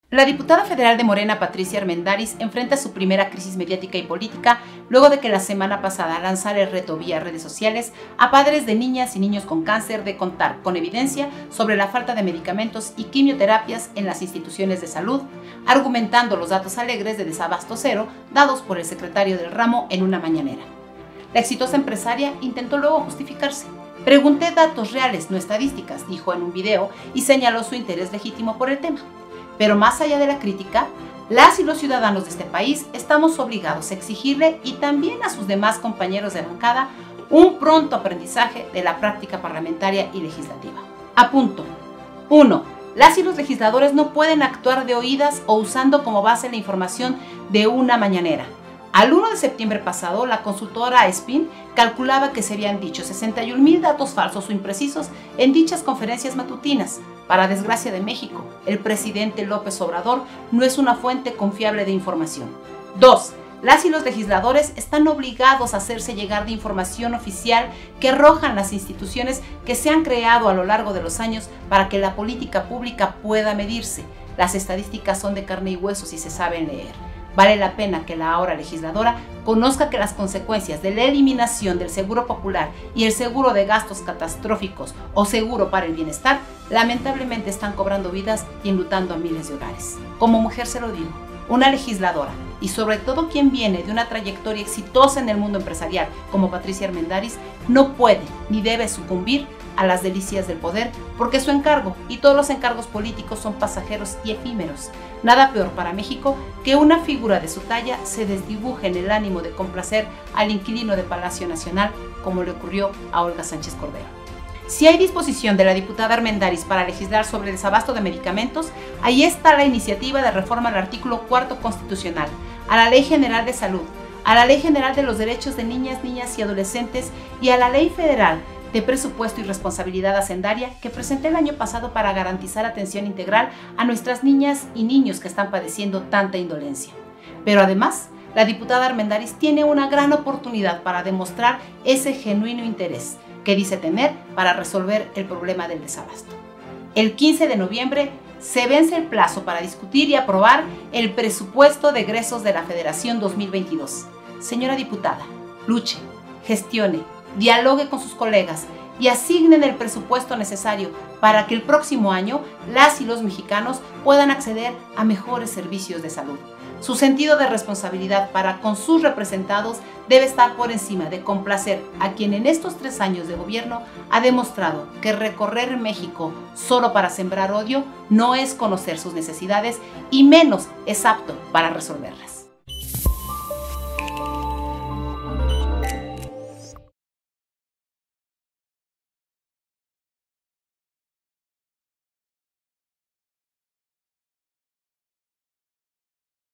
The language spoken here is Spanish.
La diputada federal de Morena, Patricia Armendáriz, enfrenta su primera crisis mediática y política luego de que la semana pasada lanzara el reto vía redes sociales a padres de niñas y niños con cáncer de contar con evidencia sobre la falta de medicamentos y quimioterapias en las instituciones de salud, argumentando los datos alegres de desabasto cero dados por el secretario del ramo en una mañanera. La exitosa empresaria intentó luego justificarse. Pregunté datos reales, no estadísticas, dijo en un video, y señaló su interés legítimo por el tema. Pero más allá de la crítica, las y los ciudadanos de este país estamos obligados a exigirle y también a sus demás compañeros de bancada un pronto aprendizaje de la práctica parlamentaria y legislativa. Apunto. 1. Las y los legisladores no pueden actuar de oídas o usando como base la información de una mañanera. Al 1 de septiembre pasado, la consultora Spin calculaba que se habían dicho 61,000 datos falsos o imprecisos en dichas conferencias matutinas. Para desgracia de México, el presidente López Obrador no es una fuente confiable de información. 2. Las y los legisladores están obligados a hacerse llegar de información oficial que arrojan las instituciones que se han creado a lo largo de los años para que la política pública pueda medirse. Las estadísticas son de carne y hueso si se saben leer. Vale la pena que la ahora legisladora conozca que las consecuencias de la eliminación del seguro popular y el seguro de gastos catastróficos o seguro para el bienestar lamentablemente están cobrando vidas y enlutando a miles de hogares. Como mujer se lo digo, una legisladora y sobre todo quien viene de una trayectoria exitosa en el mundo empresarial como Patricia Armendáriz no puede ni debe sucumbir a las delicias del poder, porque su encargo y todos los encargos políticos son pasajeros y efímeros. Nada peor para México que una figura de su talla se desdibuje en el ánimo de complacer al inquilino de Palacio Nacional, como le ocurrió a Olga Sánchez Cordero. Si hay disposición de la diputada Armendáriz para legislar sobre el desabasto de medicamentos, ahí está la iniciativa de reforma al artículo 4 constitucional, a la Ley General de Salud, a la Ley General de los Derechos de Niñas, Niñas y Adolescentes y a la Ley Federal de Presupuesto y Responsabilidad Hacendaria que presenté el año pasado para garantizar atención integral a nuestras niñas y niños que están padeciendo tanta indolencia. Pero además, la diputada Armendáriz tiene una gran oportunidad para demostrar ese genuino interés que dice tener para resolver el problema del desabasto. El 15 de noviembre se vence el plazo para discutir y aprobar el presupuesto de egresos de la Federación 2022. Señora diputada, luche, gestione, dialogue con sus colegas y asignen el presupuesto necesario para que el próximo año las y los mexicanos puedan acceder a mejores servicios de salud. Su sentido de responsabilidad para con sus representados debe estar por encima de complacer a quien en estos 3 años de gobierno ha demostrado que recorrer México solo para sembrar odio no es conocer sus necesidades y menos es apto para resolverlas.